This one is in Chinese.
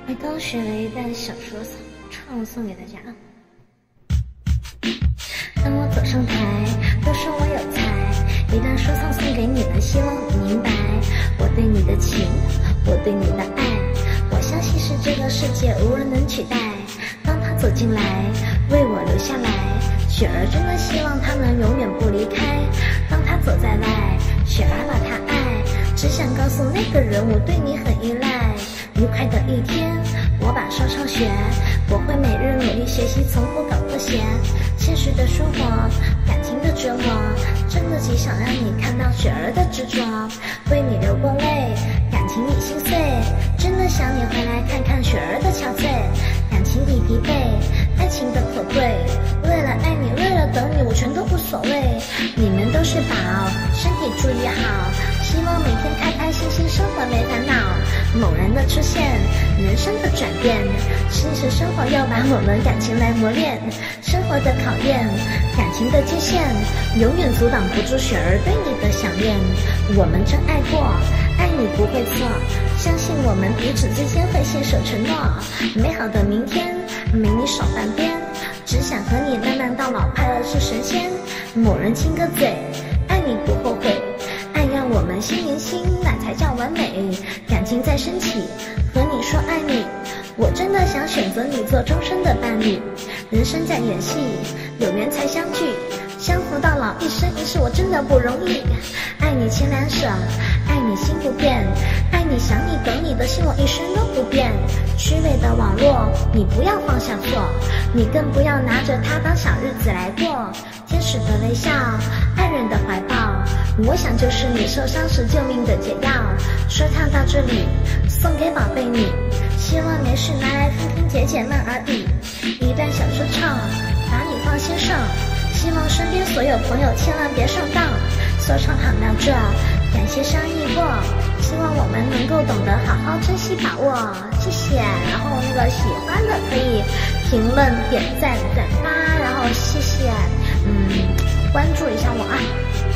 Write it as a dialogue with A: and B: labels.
A: 我刚学了一段小说唱送给大家。当我走上台，都说我有才，一段说唱送给你们，希望你明白我对你的情，我对你的爱，我相信是这个世界无人能取代。当他走进来，为我留下来，雪儿真的希望他能永远不离开。当他走在外，雪儿把他爱，只想告诉那个人我对你很依赖。愉快的一天，我把说唱学，我会每日努力学习，从不搞破鞋。现实的生活，感情的折磨，真的极想让你看到雪儿的执着。为你流过泪，感情里心碎，真的想你回来看看雪儿的憔悴。感情里疲惫，爱情的可贵，为了爱你，为了等你，我全都无所谓。你们都是宝，身体注意好，希望每天开开心心，生活没烦恼。猛然的出现，人生的转变，现实生活要把我们感情来磨练。生活的考验，感情的界限，永远阻挡不住雪儿对你的想念。我们真爱过，爱你不会错，相信我们彼此之间会信守承诺。美好的明天，没你少半边，只想和你慢慢到老，快乐是神仙。某人亲个嘴，爱你不后悔，爱要我们心连心，那才叫完美。感情在升起，和你说爱你，我真的想选择你做终身的伴侣。人生在演戏，有缘才相聚，相扶到老，一生一世我真的不容易。爱你牵两手，爱你心不变，爱你想你等你的心我一生都不变。虚伪的网络，你不要放下错，你更不要拿着它当小日子来过。天使的微笑，爱人的怀抱，我想就是你受伤时救命的解药。说唱到这里，送给宝贝你，希望没事拿来听听解解闷而已。一段小说唱，把你放心上，希望身边所有朋友千万别上当。说唱喊到这，感谢相遇过，希望我们能够懂得好好珍惜把握，谢谢。然后那个喜欢的可以评论、点赞、转发，然后谢谢，关注一下我啊。